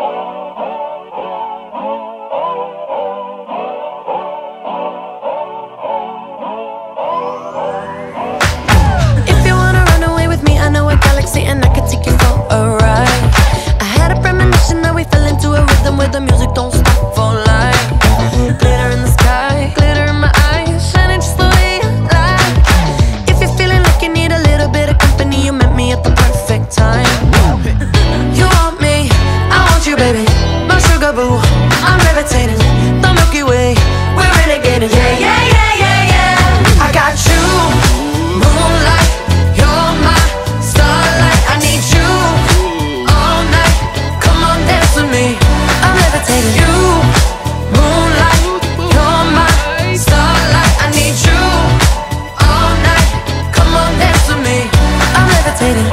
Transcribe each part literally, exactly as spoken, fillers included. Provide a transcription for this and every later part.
And I could take you for a ride. I had a premonition that we fell into a rhythm where the music don't stop for life. Glitter in the sky, glitter in my eyes, shining just the way I like. If you're feeling like you need a little bit of company, you met me at the perfect time. You want me, I want you, baby, my sugar boo. I'm levitating, the Milky Way, we're renegading. Yeah, yeah, yeah, yeah, yeah. I got you, moonlight, you're my starlight. I need you all night. Come on, dance with me. I'm levitating. You, moonlight, you're my starlight. I need you all night. Come on, dance with me. I'm levitating.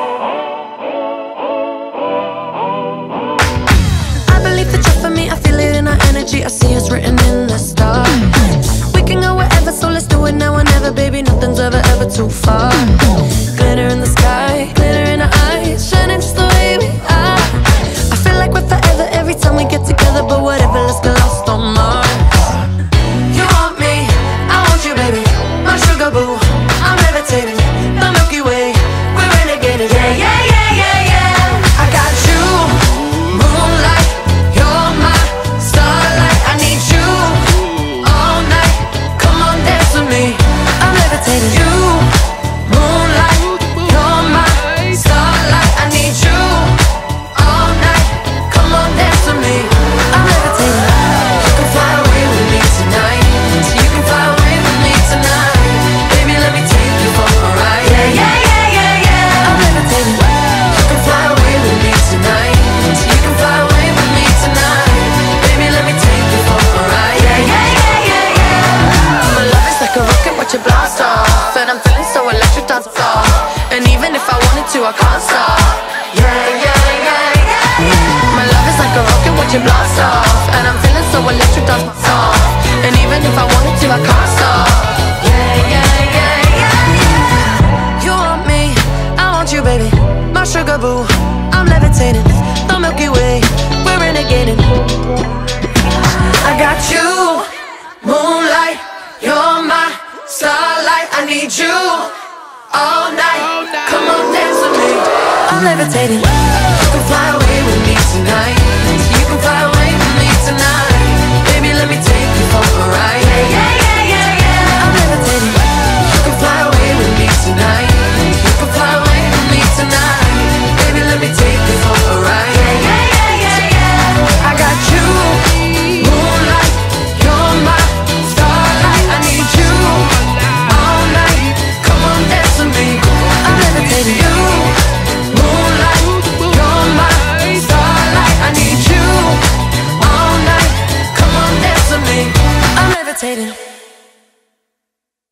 I believe that you're for me. I feel it in our energy. I see it's written in the stars. We can go wherever, so let's do it now or never, baby. Nothing's ever, ever too far. Glitter in the sky, glitter in our eyes, shining just the way we are. I feel like we're forever every time we get together, but whatever, let's get lost on Mars. You want me, I want you, baby, my sugar boo. I'm levitating, the Milky Way, we're renegading. Yeah, yeah, yeah, yeah, yeah. I got you, moonlight, you're my starlight. I need you all night. Come on, dance with me. I'm levitating. You, moonlight, you're my starlight. I need you all night. Come on, dance with me. I'm levitating. You can fly away with me tonight. You can fly away with me tonight. Baby, let me take you for a ride. Yeah, yeah, yeah, yeah, yeah. I'm levitating. You can fly away with me tonight. You can fly away with me tonight. Baby, let me take you for a ride. Yeah, yeah, yeah, yeah, yeah. My love is like a rocket, watch it blast off. And I'm feeling so electric, dance floor. And even if I wanted to, I can't stop. Yeah, yeah, yeah, yeah. My love is like a rocket, watch it blast off. And I'm feeling so electric, dance floor. And even if I wanted to, I can't stop. Yeah, yeah, yeah, yeah, yeah. You want me, I want you, baby, my sugar boo. I'm levitating, the Milky Way, we're renegading. I got you, moonlight, you're my starlight. I need you all night. Come on, dance with me. I'm levitating.